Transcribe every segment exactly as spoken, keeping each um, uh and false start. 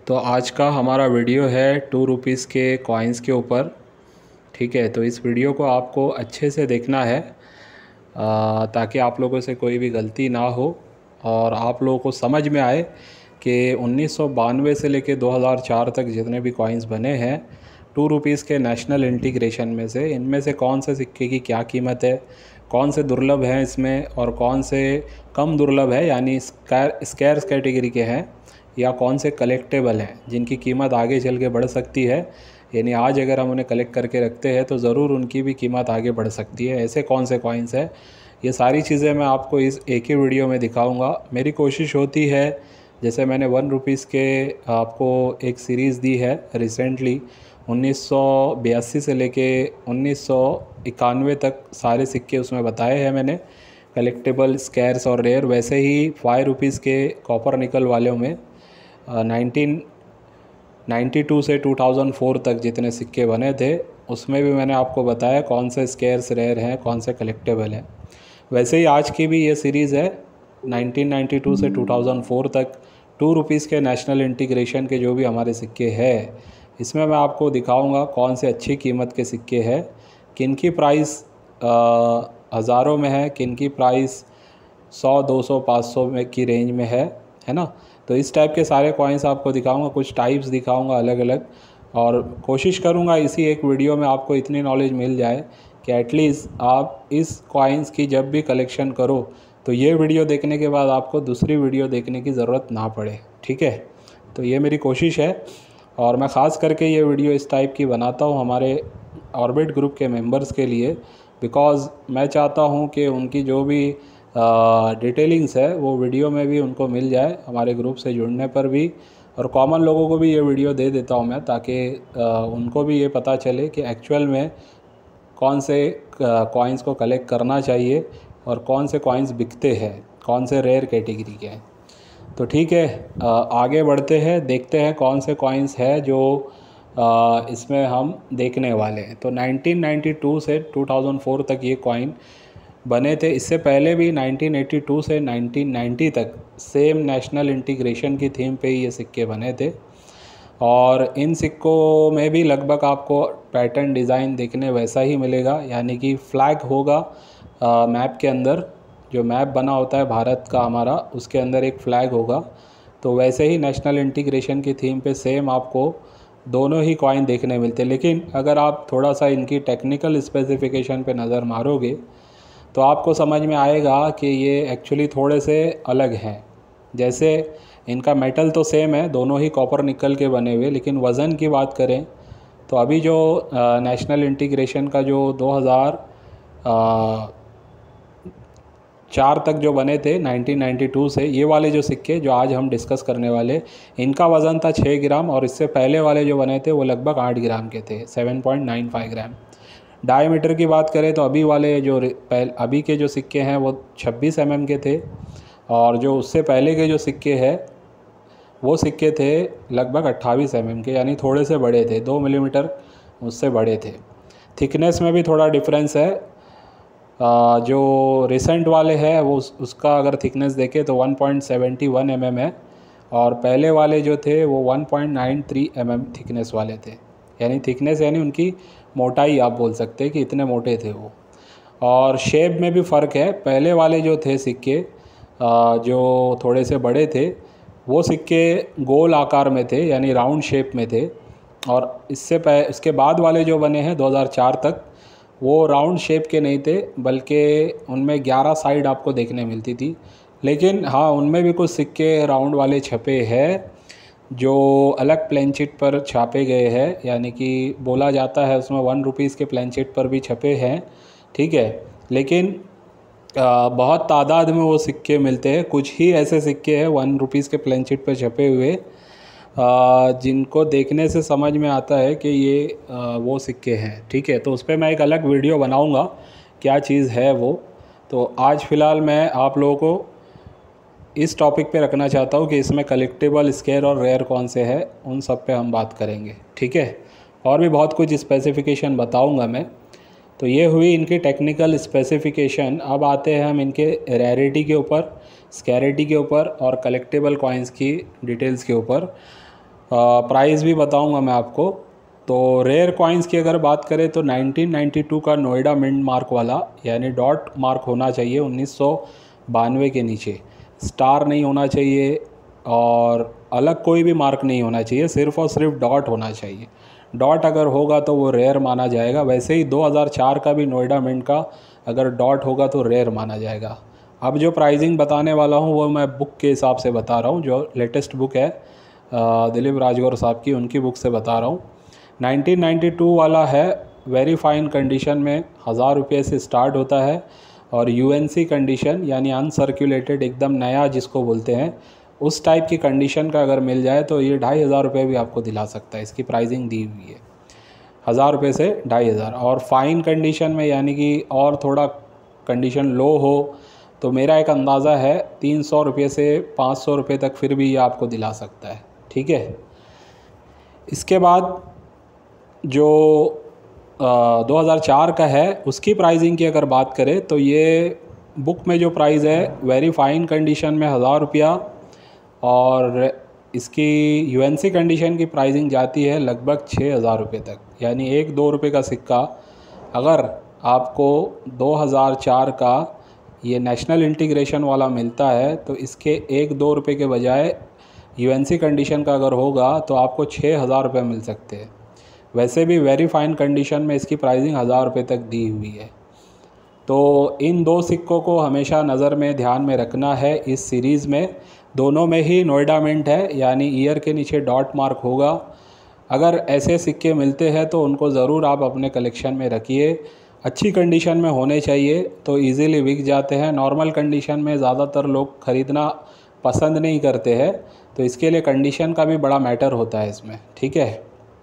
तो आज का हमारा वीडियो है टू रुपीज़ के कॉइन्स के ऊपर। ठीक है, तो इस वीडियो को आपको अच्छे से देखना है आ, ताकि आप लोगों से कोई भी गलती ना हो और आप लोगों को समझ में आए कि उन्नीस सौ बानवे से लेकर दो हज़ार चार तक जितने भी कॉइन्स बने हैं टू रुपीज़ के नेशनल इंटीग्रेशन में से, इनमें से कौन से सिक्के की क्या कीमत है, कौन से दुर्लभ हैं इसमें और कौन से कम दुर्लभ है यानी स्कैर्स कैटेगरी के हैं, या कौन से कलेक्टेबल हैं जिनकी कीमत आगे चल के बढ़ सकती है। यानी आज अगर हम उन्हें कलेक्ट करके रखते हैं तो ज़रूर उनकी भी कीमत आगे बढ़ सकती है। ऐसे कौन से कॉइन्स हैं, ये सारी चीज़ें मैं आपको इस एक ही वीडियो में दिखाऊंगा। मेरी कोशिश होती है, जैसे मैंने वन रुपीज़ के आपको एक सीरीज़ दी है रिसेंटली, उन्नीस सौ बयासी से लेके उन्नीस सौ इक्यानवे तक सारे सिक्के उसमें बताए हैं मैंने, कलेक्टेबल, स्कैर्स और रेयर। वैसे ही फाइव रुपीज़ के कॉपर निकल वालों में नाइनटीन नाइन्टी टू से टू थाउज़ेंड फोर तक जितने सिक्के बने थे उसमें भी मैंने आपको बताया कौन से स्कैर्स, रेयर हैं, कौन से कलेक्टेबल हैं। वैसे ही आज की भी ये सीरीज़ है नाइनटीन नाइन्टी टू से टू थाउज़ेंड फोर तक टू रुपीज़ के नेशनल इंटीग्रेशन के जो भी हमारे सिक्के हैं, इसमें मैं आपको दिखाऊंगा कौन से अच्छी कीमत के सिक्के हैं, किन की प्राइस हज़ारों में है, किन की प्राइस सौ, दो सौ, पाँच सौ में की रेंज में है है ना। तो इस टाइप के सारे कॉइन्स आपको दिखाऊंगा, कुछ टाइप्स दिखाऊंगा अलग अलग, और कोशिश करूंगा इसी एक वीडियो में आपको इतनी नॉलेज मिल जाए कि एटलीस्ट आप इस कॉइन्स की जब भी कलेक्शन करो तो ये वीडियो देखने के बाद आपको दूसरी वीडियो देखने की ज़रूरत ना पड़े। ठीक है, तो ये मेरी कोशिश है और मैं ख़ास करके ये वीडियो इस टाइप की बनाता हूँ हमारे ऑर्बिट ग्रुप के मेंबर्स के लिए, बिकॉज़ मैं चाहता हूँ कि उनकी जो भी डिटेलिंग्स है वो वीडियो में भी उनको मिल जाए हमारे ग्रुप से जुड़ने पर भी, और कॉमन लोगों को भी ये वीडियो दे देता हूँ मैं, ताकि उनको भी ये पता चले कि एक्चुअल में कौन से कॉइन्स को कलेक्ट करना चाहिए और कौन से कॉइन्स बिकते हैं, कौन से रेयर कैटेगरी के हैं। तो ठीक है, आगे बढ़ते हैं, देखते हैं कौन से कॉइन्स है जो इसमें हम देखने वाले हैं। तो नाइनटीन नाइन्टी टू से टू थाउज़ेंड फोर तक ये कॉइन बने थे। इससे पहले भी नाइनटीन एटी टू से नाइनटीन नाइन्टी तक सेम नेशनल इंटीग्रेशन की थीम पे ही ये सिक्के बने थे, और इन सिक्कों में भी लगभग आपको पैटर्न डिज़ाइन देखने वैसा ही मिलेगा, यानी कि फ्लैग होगा आ, मैप के अंदर, जो मैप बना होता है भारत का हमारा, उसके अंदर एक फ़्लैग होगा। तो वैसे ही नेशनल इंटीग्रेशन की थीम पे सेम आपको दोनों ही कॉइन देखने मिलते हैं। लेकिन अगर आप थोड़ा सा इनकी टेक्निकल स्पेसिफिकेशन पे नज़र मारोगे तो आपको समझ में आएगा कि ये एक्चुअली थोड़े से अलग हैं। जैसे इनका मेटल तो सेम है, दोनों ही कॉपर निकल के बने हुए, लेकिन वज़न की बात करें तो अभी जो नेशनल इंटीग्रेशन का जो दो हज़ार चार तक जो बने थे नाइनटीन नाइन्टी टू से, ये वाले जो सिक्के जो आज हम डिस्कस करने वाले, इनका वज़न था छः ग्राम, और इससे पहले वाले जो बने थे वो लगभग आठ ग्राम के थे, seven point nine five gram. Diameter की बात करें तो अभी वाले जो अभी के जो सिक्के हैं वो छब्बीस एम एम के थे, और जो उससे पहले के जो सिक्के हैं वो सिक्के थे लगभग अट्ठाईस एम एम के, यानी थोड़े से बड़े थे, दो मिलीमीटर उससे बड़े थे। थिकनेस में भी थोड़ा डिफरेंस है, जो रिसेंट वाले हैं वो उसका अगर थिकनेस देखें तो one point seven one M M है, और पहले वाले जो थे वो one point nine three M M thickness वाले थे। यानी थिकनेस यानी उनकी मोटाई आप बोल सकते हैं कि इतने मोटे थे वो। और शेप में भी फ़र्क है, पहले वाले जो थे सिक्के जो थोड़े से बड़े थे वो सिक्के गोल आकार में थे, यानी राउंड शेप में थे, और इससे पह इसके बाद वाले जो बने हैं दो हज़ार चार तक वो राउंड शेप के नहीं थे, बल्कि उनमें ग्यारह साइड आपको देखने मिलती थी। लेकिन हाँ, उनमें भी कुछ सिक्के राउंड वाले छपे हैं जो अलग प्लेनशीट पर छापे गए हैं, यानी कि बोला जाता है उसमें वन रुपीज़ के प्लेनशीट पर भी छपे हैं। ठीक है, लेकिन आ, बहुत तादाद में वो सिक्के मिलते हैं। कुछ ही ऐसे सिक्के हैं वन रुपीज़ के प्लेनशीट पर छपे हुए आ, जिनको देखने से समझ में आता है कि ये आ, वो सिक्के हैं। ठीक है, तो उस पर मैं एक अलग वीडियो बनाऊंगा क्या चीज़ है वो। तो आज फ़िलहाल मैं आप लोगों को इस टॉपिक पे रखना चाहता हूँ कि इसमें कलेक्टेबल, स्केयर और रेयर कौन से हैं, उन सब पे हम बात करेंगे। ठीक है, और भी बहुत कुछ स्पेसिफिकेशन बताऊँगा मैं। तो ये हुई इनकी टेक्निकल स्पेसिफिकेशन। अब आते हैं हम इनके रेयरिटी के ऊपर, स्कैरिटी के ऊपर और कलेक्टेबल कॉइन्स की डिटेल्स के ऊपर। प्राइस भी बताऊंगा मैं आपको। तो रेयर कॉइन्स की अगर बात करें तो नाइनटीन नाइंटी टू का नोएडा मिंट मार्क वाला, यानी डॉट मार्क होना चाहिए उन्नीस सौ बानवे के नीचे, स्टार नहीं होना चाहिए और अलग कोई भी मार्क नहीं होना चाहिए, सिर्फ और सिर्फ डॉट होना चाहिए। डॉट अगर होगा तो वो रेयर माना जाएगा। वैसे ही दो हज़ार चार का भी नोएडा मिंट का अगर डॉट होगा तो रेयर माना जाएगा। अब जो प्राइसिंग बताने वाला हूँ वो मैं बुक के हिसाब से बता रहा हूँ, जो लेटेस्ट बुक है दिलीप राजगौर साहब की, उनकी बुक से बता रहा हूँ। नाइनटीन नाइंटी टू वाला है, वेरी फाइन कंडीशन में हज़ार रुपये से स्टार्ट होता है, और यूएनसी कंडीशन यानी अनसर्कुलेटेड एकदम नया जिसको बोलते हैं, उस टाइप की कंडीशन का अगर मिल जाए तो ये ढाई हज़ार रुपये भी आपको दिला सकता है। इसकी प्राइसिंग दी हुई है हज़ार रुपये से ढाई हज़ार। और फाइन कंडीशन में यानी कि और थोड़ा कंडीशन लो हो तो मेरा एक अंदाज़ा है तीन सौ रुपये से पाँच सौ रुपये तक फिर भी ये आपको दिला सकता है। ठीक है। इसके बाद जो दो हज़ार चार का है उसकी प्राइसिंग की अगर बात करें तो ये बुक में जो प्राइस है वेरी फाइन कंडीशन में हज़ार रुपया, और इसकी यूएनसी कंडीशन की प्राइसिंग जाती है लगभग छः हज़ार रुपये तक। यानी एक दो रुपये का सिक्का अगर आपको दो हज़ार चार का ये नेशनल इंटीग्रेशन वाला मिलता है तो इसके एक दो रुपये के बजाय यूएनसी कंडीशन का अगर होगा तो आपको छः हज़ार रुपये मिल सकते हैं। वैसे भी वेरी फाइन कंडीशन में इसकी प्राइसिंग हज़ार रुपये तक दी हुई है। तो इन दो सिक्कों को हमेशा नज़र में ध्यान में रखना है इस सीरीज़ में। दोनों में ही नोएडा मिंट है, यानी ईयर के नीचे डॉट मार्क होगा। अगर ऐसे सिक्के मिलते हैं तो उनको ज़रूर आप अपने कलेक्शन में रखिए। अच्छी कंडीशन में होने चाहिए तो इजीली बिक जाते हैं। नॉर्मल कंडीशन में ज़्यादातर लोग ख़रीदना पसंद नहीं करते हैं, तो इसके लिए कंडीशन का भी बड़ा मैटर होता है इसमें। ठीक है।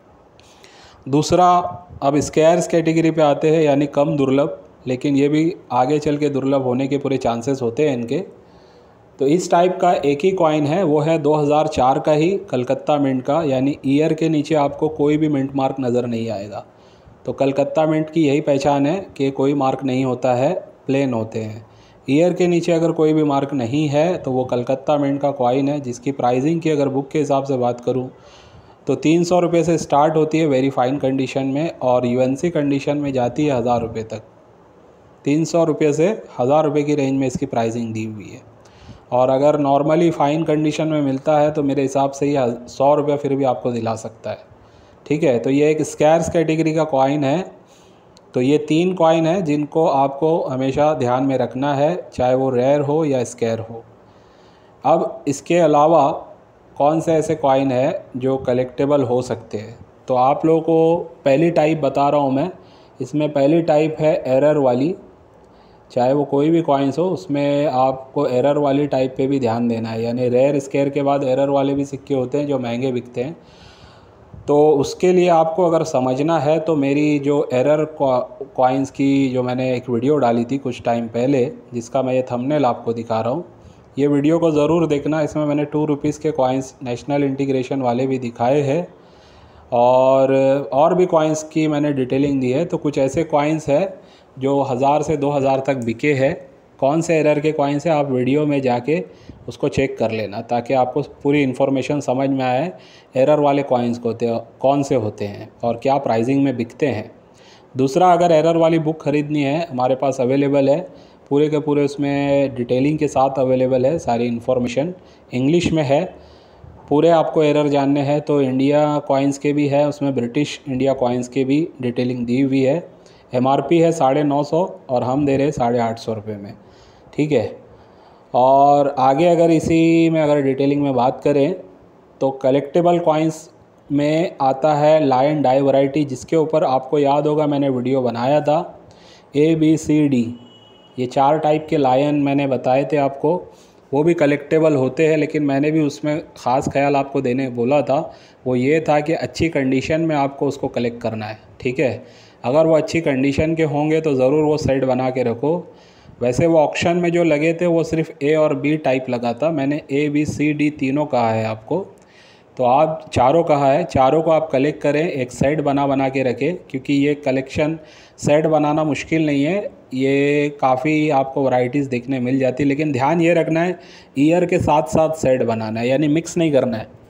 दूसरा, अब स्केयर्स कैटेगरी पे आते हैं, यानी कम दुर्लभ, लेकिन ये भी आगे चल के दुर्लभ होने के पूरे चांसेस होते हैं इनके। तो इस टाइप का एक ही कॉइन है, वो है दो हज़ार चार का ही कलकत्ता मिंट का, यानी ईयर के नीचे आपको कोई भी मिंट मार्क नज़र नहीं आएगा। तो कलकत्ता मिंट की यही पहचान है कि कोई मार्क नहीं होता है, प्लेन होते हैं। ईयर के नीचे अगर कोई भी मार्क नहीं है तो वो कलकत्ता मिंट का कॉइन है, जिसकी प्राइसिंग की अगर बुक के हिसाब से बात करूँ तो तीन सौ रुपये से स्टार्ट होती है वेरी फाइन कंडीशन में, और यूएनसी कंडीशन में जाती है हज़ार रुपये तक। तीन सौ रुपये से हज़ार रुपये की रेंज में इसकी प्राइसिंग दी हुई है। और अगर नॉर्मली फ़ाइन कंडीशन में मिलता है तो मेरे हिसाब से ये सौ रुपये फिर भी आपको दिला सकता है। ठीक है। तो ये एक स्कैर्स कैटेगरी का कॉइन है। तो ये तीन कॉइन है जिनको आपको हमेशा ध्यान में रखना है, चाहे वो रेयर हो या स्कैर हो। अब इसके अलावा कौन से ऐसे कॉइन है जो कलेक्टेबल हो सकते हैं, तो आप लोगों को पहली टाइप बता रहा हूँ मैं। इसमें पहली टाइप है एरर वाली। चाहे वो कोई भी कॉइन्स हो, उसमें आपको एरर वाली टाइप पे भी ध्यान देना है। यानी रेयर स्केयर के बाद एरर वाले भी सिक्के होते हैं जो महंगे बिकते हैं। तो उसके लिए आपको अगर समझना है तो मेरी जो एरर कॉइन्स की जो मैंने एक वीडियो डाली थी कुछ टाइम पहले, जिसका मैं ये थंबनेल आपको दिखा रहा हूँ, ये वीडियो को ज़रूर देखना। इसमें मैंने टू रुपीज़ के कॉइन्स नेशनल इंटीग्रेशन वाले भी दिखाए हैं, और और भी कॉइन्स की मैंने डिटेलिंग दी है। तो कुछ ऐसे कॉइन्स है जो हज़ार से दो हज़ार तक बिके हैं। कौन से एरर के कॉइन्स है आप वीडियो में जाके उसको चेक कर लेना, ताकि आपको पूरी इन्फॉर्मेशन समझ में आए एरर वाले कॉइन्स होते कौन से होते हैं और क्या प्राइसिंग में बिकते हैं। दूसरा, अगर एरर वाली बुक ख़रीदनी है, हमारे पास अवेलेबल है, पूरे के पूरे उसमें डिटेलिंग के साथ अवेलेबल है, सारी इन्फॉर्मेशन इंग्लिश में है। पूरे आपको एरर जानने हैं तो इंडिया कॉइन्स के भी है, उसमें ब्रिटिश इंडिया कॉइन्स के भी डिटेलिंग दी हुई है। एमआरपी है साढ़े नौ सौ और हम दे रहे साढ़े आठ सौ रुपये में। ठीक है। और आगे अगर इसी में अगर डिटेलिंग में बात करें तो कलेक्टेबल कॉइन्स में आता है लायन डाई वैरायटी, जिसके ऊपर आपको याद होगा मैंने वीडियो बनाया था। ए बी सी डी ये चार टाइप के लायन मैंने बताए थे आपको, वो भी कलेक्टेबल होते हैं, लेकिन मैंने भी उसमें ख़ास ख्याल आपको देने बोला था। वो ये था कि अच्छी कंडीशन में आपको उसको कलेक्ट करना है। ठीक है। अगर वो अच्छी कंडीशन के होंगे तो ज़रूर वो सेट बना के रखो। वैसे वो ऑक्शन में जो लगे थे वो सिर्फ ए और बी टाइप लगा था, मैंने ए बी सी डी तीनों कहा है आपको, तो आप चारों कहा है, चारों को आप कलेक्ट करें, एक सेट बना बना के रखें, क्योंकि ये कलेक्शन सेट बनाना मुश्किल नहीं है। ये काफ़ी आपको वैरायटीज़ देखने मिल जाती है, लेकिन ध्यान ये रखना है ईयर के साथ साथ सेट बनाना है, यानी मिक्स नहीं करना है।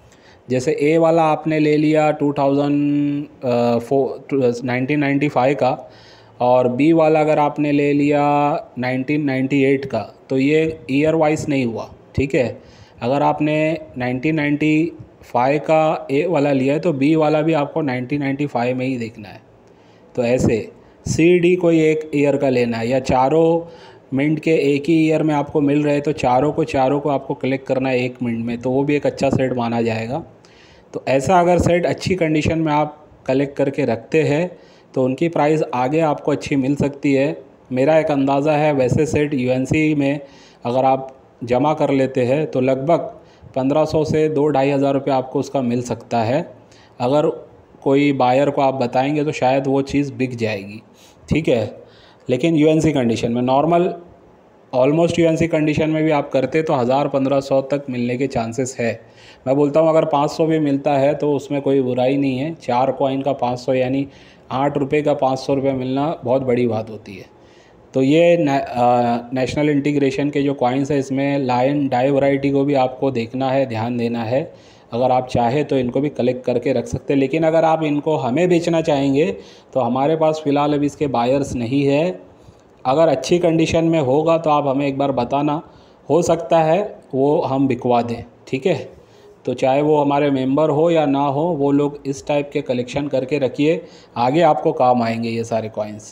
जैसे ए वाला आपने ले लिया two thousand four nineteen ninety five का, और बी वाला अगर आपने ले लिया नाइनटीन नाइन्टी एट का, तो ये ईयर वाइज नहीं हुआ, ठीक है। अगर आपने नाइनटीन नाइन्टी फाइव का ए वाला लिया है तो बी वाला भी आपको नाइनटीन नाइन्टी फाइव में ही देखना है। तो ऐसे सी डी कोई एक ईयर का लेना है, या चारों मिनट के एक ही ईयर में आपको मिल रहे हैं तो चारों को चारों को आपको कलेक्ट करना है एक मिनट में, तो वो भी एक अच्छा सेट माना जाएगा। तो ऐसा अगर सेट अच्छी कंडीशन में आप कलेक्ट करके रखते हैं तो उनकी प्राइस आगे आपको अच्छी मिल सकती है। मेरा एक अंदाज़ा है, वैसे सेट यूएनसी में अगर आप जमा कर लेते हैं तो लगभग पंद्रह सौ से दो ढाई हज़ार रुपये आपको उसका मिल सकता है। अगर कोई बायर को आप बताएंगे तो शायद वो चीज़ बिक जाएगी, ठीक है। लेकिन यूएनसी कंडीशन में, नॉर्मल ऑलमोस्ट यूएनसी कंडीशन में भी आप करते तो हज़ार पंद्रह सौ तक मिलने के चांसेस है। मैं बोलता हूँ अगर पाँच सौ भी मिलता है तो उसमें कोई बुराई नहीं है। चार कॉइन का पाँच सौ यानी आठ रुपये का पाँच सौ रुपये मिलना बहुत बड़ी बात होती है। तो ये नेशनल इंटीग्रेशन के जो कॉइन्स है, इसमें लायन डाई वैरायटी को भी आपको देखना है, ध्यान देना है। अगर आप चाहे तो इनको भी कलेक्ट करके रख सकते हैं, लेकिन अगर आप इनको हमें बेचना चाहेंगे तो हमारे पास फ़िलहाल अभी इसके बायर्स नहीं है। अगर अच्छी कंडीशन में होगा तो आप हमें एक बार बताना, हो सकता है वो हम बिकवा दें, ठीक है। तो चाहे वो हमारे मेंबर हो या ना हो, वो लोग इस टाइप के कलेक्शन करके रखिए, आगे आपको काम आएंगे ये सारे कॉइन्स।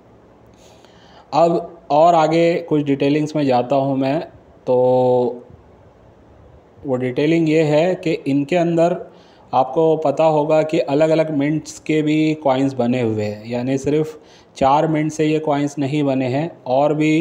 अब और आगे कुछ डिटेलिंग्स में जाता हूँ मैं, तो वो डिटेलिंग ये है कि इनके अंदर आपको पता होगा कि अलग अलग मिंट्स के भी कॉइन्स बने हुए हैं, यानी सिर्फ चार मिंट से ये कॉइन्स नहीं बने हैं, और भी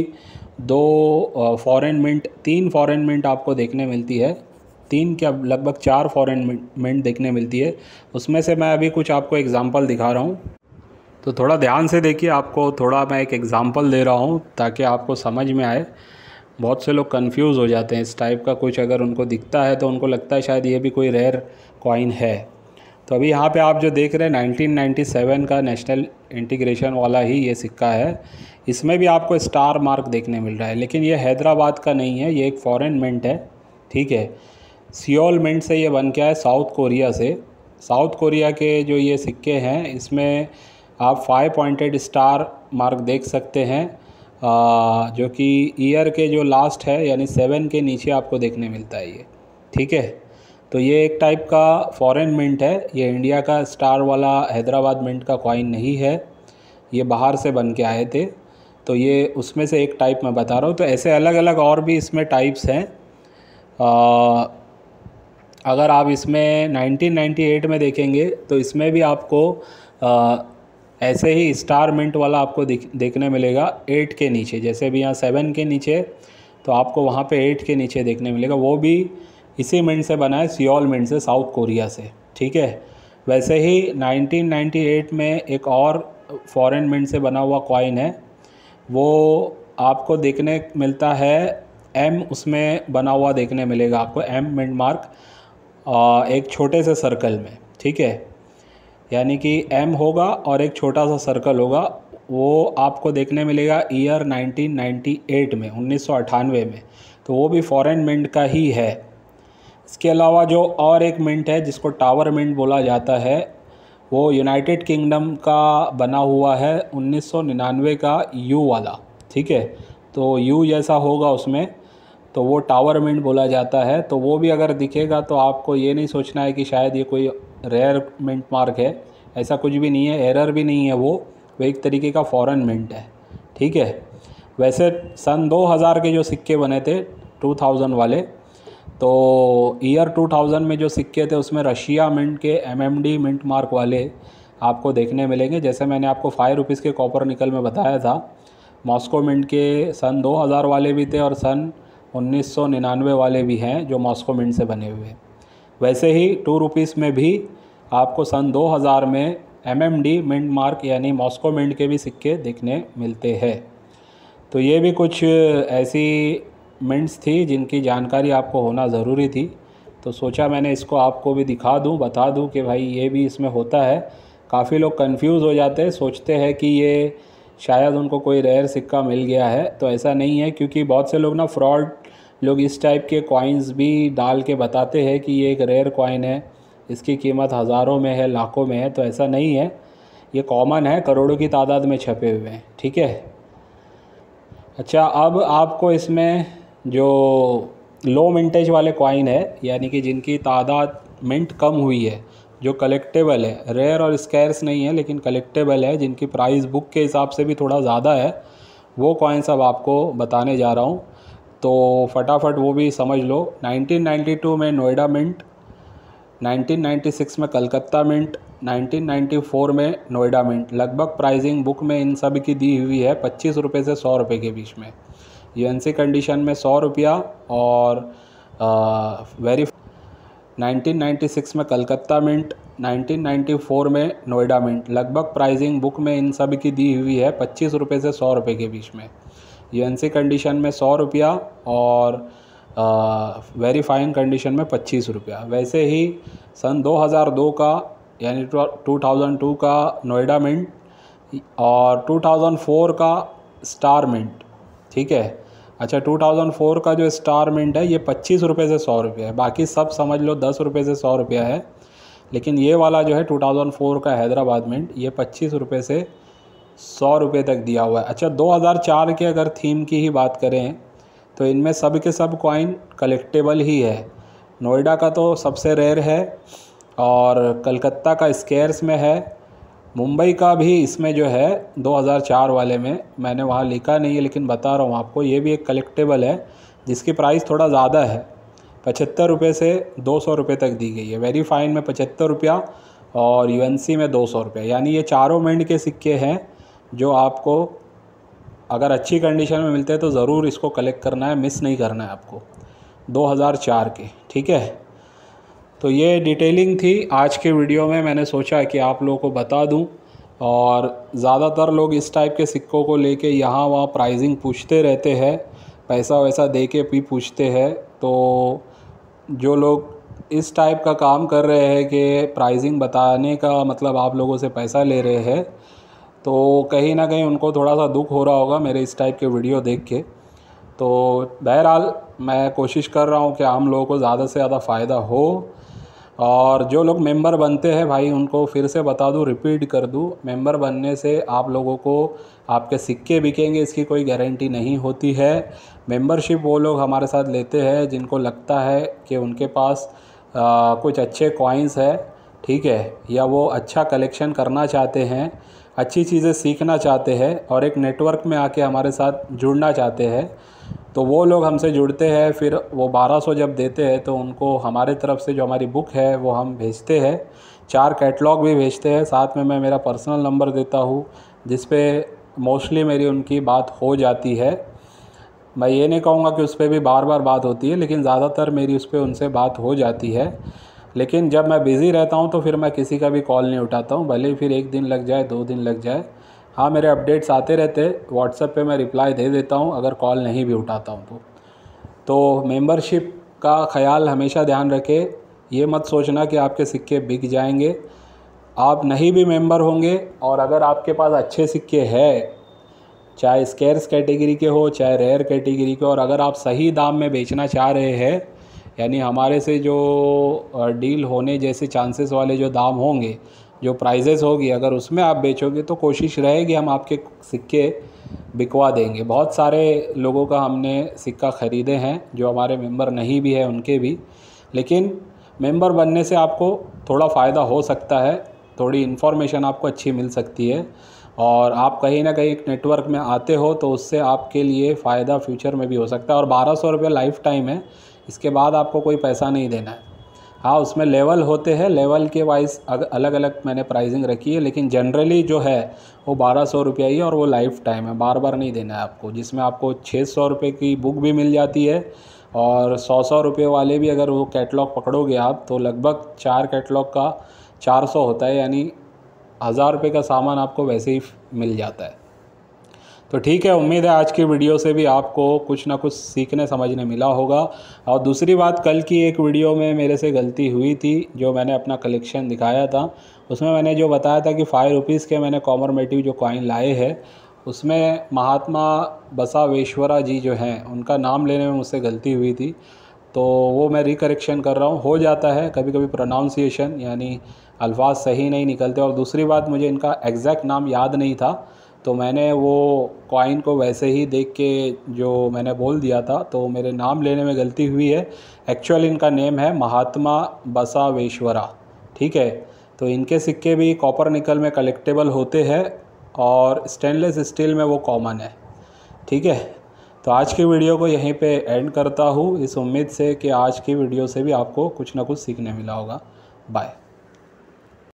दो फॉरेन मिंट, तीन फॉरेन मिंट आपको देखने मिलती है, तीन क्या लगभग चार फॉरेन मिंट देखने मिलती है। उसमें से मैं अभी कुछ आपको एग्जांपल दिखा रहा हूँ, तो थोड़ा ध्यान से देखिए। आपको थोड़ा मैं एक एग्जांपल दे रहा हूँ ताकि आपको समझ में आए। बहुत से लोग कंफ्यूज हो जाते हैं इस टाइप का, कुछ अगर उनको दिखता है तो उनको लगता है शायद ये भी कोई रेयर कॉइन है। तो अभी यहाँ पे आप जो देख रहे हैं नाइनटीन नाइन्टी सेवन का नेशनल इंटीग्रेशन वाला ही ये सिक्का है। इसमें भी आपको स्टार मार्क देखने मिल रहा है, लेकिन ये हैदराबाद का नहीं है, ये एक फॉरेन मिंट है, ठीक है। सियोल मिंट से ये बन के आया, साउथ कोरिया से। साउथ कोरिया के जो ये सिक्के हैं इसमें आप फाइव पॉइंटेड स्टार मार्क देख सकते हैं, आ, जो कि ईयर के जो लास्ट है यानी सेवन के नीचे आपको देखने मिलता है ये, ठीक है। तो ये एक टाइप का फॉरेन मिंट है, ये इंडिया का स्टार वाला हैदराबाद मिंट का कॉइन नहीं है, ये बाहर से बन के आए थे। तो ये उसमें से एक टाइप मैं बता रहा हूँ। तो ऐसे अलग अलग और भी इसमें टाइप्स हैं। आ, अगर आप इसमें नाइनटीन नाइन्टी एट में देखेंगे तो इसमें भी आपको आ, ऐसे ही स्टार मिंट वाला आपको दिख देखने मिलेगा एट के नीचे, जैसे भी यहाँ सेवन के नीचे तो आपको वहाँ पे एट के नीचे देखने मिलेगा। वो भी इसी मिंट से बना है, सियोल मिंट से, साउथ कोरिया से, ठीक है। वैसे ही नाइनटीन नाइन्टी एट में एक और फॉरेन मिंट से बना हुआ कॉइन है, वो आपको देखने मिलता है एम, उसमें बना हुआ देखने मिलेगा आपको एम मिंट मार्क, एक छोटे से सर्कल में, ठीक है। यानी कि एम होगा और एक छोटा सा सर्कल होगा, वो आपको देखने मिलेगा ईयर नाइनटीन नाइन्टी एट में, उन्नीस सौ अट्ठानवे में। तो वो भी फॉरेन मिंट का ही है। इसके अलावा जो और एक मिंट है जिसको टावर मिंट बोला जाता है, वो यूनाइटेड किंगडम का बना हुआ है, उन्नीस सौ निन्यानवे का यू वाला, ठीक है। तो यू जैसा होगा उसमें, तो वो टावर मिंट बोला जाता है। तो वो भी अगर दिखेगा तो आपको ये नहीं सोचना है कि शायद ये कोई रेयर मिंट मार्क है, ऐसा कुछ भी नहीं है, एरर भी नहीं है, वो वो एक तरीके का फॉरेन मिंट है, ठीक है। वैसे सन दो हज़ार के जो सिक्के बने थे टू थाउजेंड वाले, तो ईयर टू थाउजेंड में जो सिक्के थे उसमें रशिया मिंट के एमएमडी मिंट मार्क वाले आपको देखने मिलेंगे। जैसे मैंने आपको फाइव रुपीज़ के कॉपर निकल में बताया था, मॉस्को मिंट के सन दो हज़ार वाले भी थे और सन उन्नीस सौ निन्यानवे वाले भी हैं जो मॉस्को मिंट से बने हुए। वैसे ही टू रुपीज़ में भी आपको सन दो हज़ार में एमएमडी मिंट मार्क यानी मॉस्को मिंट के भी सिक्के देखने मिलते हैं। तो ये भी कुछ ऐसी मिंट्स थी जिनकी जानकारी आपको होना ज़रूरी थी, तो सोचा मैंने इसको आपको भी दिखा दूं, बता दूं कि भाई ये भी इसमें होता है। काफ़ी लोग कंफ्यूज हो जाते हैं, सोचते हैं कि ये शायद उनको कोई रेयर सिक्का मिल गया है, तो ऐसा नहीं है, क्योंकि बहुत से लोग ना फ्रॉड लोग इस टाइप के कॉइन्स भी डाल के बताते हैं कि ये एक रेयर कॉइन है, इसकी कीमत हज़ारों में है, लाखों में है, तो ऐसा नहीं है, ये कॉमन है, करोड़ों की तादाद में छपे हुए हैं। ठीक है। अच्छा, अब आपको इसमें जो लो मिंटेज वाले कॉइन है, यानी कि जिनकी तादाद मिंट कम हुई है, जो कलेक्टेबल है, रेयर और स्कैर्स नहीं है लेकिन कलेक्टेबल है, जिनकी प्राइस बुक के हिसाब से भी थोड़ा ज़्यादा है, वो कॉइन्स अब आपको बताने जा रहा हूँ। तो फटाफट वो भी समझ लो। नाइनटीन नाइंटी टू में Noida mint, nineteen ninety six में Calcutta mint, nineteen ninety four में नोएडा मिंट। लगभग प्राइसिंग बुक में इन सब की दी हुई है पच्चीस रुपये से सौ रुपये के बीच में। यूएनसी कंडीशन में सौ रुपया और वेरी नाइनटीन नाइंटी सिक्स में Calcutta mint, nineteen ninety four में नोएडा मिंट। लगभग प्राइसिंग बुक में इन सब की दी हुई है पच्चीस रुपये से सौ रुपये के बीच में। यूएनसी कंडीशन में सौ रुपया और वेरी फाइन कंडीशन में पच्चीस रुपया। वैसे ही सन दो हज़ार दो का यानी टू थाउजेंड टू का नोएडा मिंट और टू थाउजेंड फोर का स्टार मिंट। ठीक है। अच्छा, टू थाउजेंड फोर का जो स्टार मिंट है ये पच्चीस रुपये से सौ रुपये है, बाकी सब समझ लो दस रुपये से सौ रुपया है, लेकिन ये वाला जो है टू थाउजेंड फोर का हैदराबाद मिंट ये पच्चीस रुपये से सौ रुपये तक दिया हुआ है। अच्छा, दो हज़ार चार के अगर थीम की ही बात करें तो इनमें सब के सब कॉइन कलेक्टेबल ही है। नोएडा का तो सबसे रेयर है और कलकत्ता का स्केर्स में है। मुंबई का भी इसमें जो है दो हज़ार चार वाले में, मैंने वहाँ लिखा नहीं है लेकिन बता रहा हूँ आपको, ये भी एक कलेक्टेबल है जिसकी प्राइस थोड़ा ज़्यादा है, पचहत्तर रुपये से दो सौ रुपये तक दी गई है। वेरी फाइन में पचहत्तर रुपया और यूएनसी में दो सौ रुपये। यानी ये चारों मिंट के सिक्के हैं जो आपको अगर अच्छी कंडीशन में मिलते हैं तो ज़रूर इसको कलेक्ट करना है, मिस नहीं करना है आपको, दो हज़ार चार के। ठीक है। तो ये डिटेलिंग थी आज के वीडियो में, मैंने सोचा कि आप लोगों को बता दूं। और ज़्यादातर लोग इस टाइप के सिक्कों को लेके यहाँ वहाँ प्राइसिंग पूछते रहते हैं, पैसा वैसा दे के भी पूछते हैं। तो जो लोग इस टाइप का काम कर रहे हैं कि प्राइसिंग बताने का मतलब आप लोगों से पैसा ले रहे हैं, तो कहीं ना कहीं उनको थोड़ा सा दुख हो रहा होगा मेरे इस टाइप के वीडियो देख के। तो बहरहाल मैं कोशिश कर रहा हूँ कि आम लोगों को ज़्यादा से ज़्यादा फ़ायदा हो। और जो लोग मेंबर बनते हैं भाई, उनको फिर से बता दूँ, रिपीट कर दूँ, मेंबर बनने से आप लोगों को आपके सिक्के बिकेंगे इसकी कोई गारंटी नहीं होती है। मेंबरशिप वो लोग हमारे साथ लेते हैं जिनको लगता है कि उनके पास आ, कुछ अच्छे कॉइन्स है, ठीक है, या वो अच्छा कलेक्शन करना चाहते हैं, अच्छी चीज़ें सीखना चाहते हैं और एक नेटवर्क में आके हमारे साथ जुड़ना चाहते हैं, तो वो लोग हमसे जुड़ते हैं। फिर वो बारह सौ जब देते हैं तो उनको हमारे तरफ से जो हमारी बुक है वो हम भेजते हैं, चार कैटलॉग भी भेजते हैं, साथ में मैं मेरा पर्सनल नंबर देता हूँ जिस पे मोस्टली मेरी उनकी बात हो जाती है। मैं ये नहीं कहूँगा कि उस पर भी बार बार बात होती है, लेकिन ज़्यादातर मेरी उस पर उनसे बात हो जाती है। लेकिन जब मैं बिज़ी रहता हूँ तो फिर मैं किसी का भी कॉल नहीं उठाता हूँ, भले ही फिर एक दिन लग जाए, दो दिन लग जाए। हाँ, मेरे अपडेट्स आते रहते, व्हाट्सएप पे मैं रिप्लाई दे देता हूँ अगर कॉल नहीं भी उठाता हूँ तो। तो मेंबरशिप का ख्याल हमेशा ध्यान रखें, ये मत सोचना कि आपके सिक्के बिक जाएंगे। आप नहीं भी मेंबर होंगे और अगर आपके पास अच्छे सिक्के हैं, चाहे स्केर्स कैटेगरी के हो चाहे रेयर कैटेगरी के, और अगर आप सही दाम में बेचना चाह रहे हैं, यानी हमारे से जो डील होने जैसे चांसेस वाले जो दाम होंगे, जो प्राइजेस होगी, अगर उसमें आप बेचोगे तो कोशिश रहेगी हम आपके सिक्के बिकवा देंगे। बहुत सारे लोगों का हमने सिक्का ख़रीदे हैं जो हमारे मेंबर नहीं भी है, उनके भी। लेकिन मेंबर बनने से आपको थोड़ा फ़ायदा हो सकता है, थोड़ी इन्फॉर्मेशन आपको अच्छी मिल सकती है और आप कहीं ना कहीं एक नेटवर्क में आते हो तो उससे आपके लिए फ़ायदा फ्यूचर में भी हो सकता है। और बारह सौ रुपये लाइफ टाइम है, इसके बाद आपको कोई पैसा नहीं देना है। हाँ, उसमें लेवल होते हैं, लेवल के वाइज अलग अलग मैंने प्राइसिंग रखी है, लेकिन जनरली जो है वो बारह सौ रुपया ही है और वो लाइफ टाइम है, बार बार नहीं देना है आपको। जिसमें आपको छः सौ रुपये की बुक भी मिल जाती है और सौ सौ रुपये वाले भी अगर वो कैटलॉग पकड़ोगे आप तो लगभग चार कैटलॉग का चार सौ होता है, यानी हज़ार रुपये का सामान आपको वैसे ही मिल जाता है। तो ठीक है, उम्मीद है आज की वीडियो से भी आपको कुछ ना कुछ सीखने समझने मिला होगा। और दूसरी बात, कल की एक वीडियो में मेरे से गलती हुई थी, जो मैंने अपना कलेक्शन दिखाया था उसमें मैंने जो बताया था कि फाइव रुपीज़ के मैंने कॉमरमेटिव जो कॉइन लाए हैं, उसमें महात्मा बसवेश्वरा जी जो हैं उनका नाम लेने में मुझसे गलती हुई थी। तो वो मैं रिकरेक्शन कर रहा हूँ। हो जाता है कभी कभी प्रोनाउंसिएशन यानी अल्फाज सही नहीं निकलते, और दूसरी बात मुझे इनका एग्जैक्ट नाम याद नहीं था, तो मैंने वो कॉइन को वैसे ही देख के जो मैंने बोल दिया था, तो मेरे नाम लेने में गलती हुई है। एक्चुअल इनका नेम है महात्मा बसवेश्वरा, ठीक है। तो इनके सिक्के भी कॉपर निकल में कलेक्टेबल होते हैं और स्टेनलेस स्टील में वो कॉमन है, ठीक है। तो आज की वीडियो को यहीं पे एंड करता हूँ, इस उम्मीद से कि आज की वीडियो से भी आपको कुछ ना कुछ सीखने मिला होगा। बाय।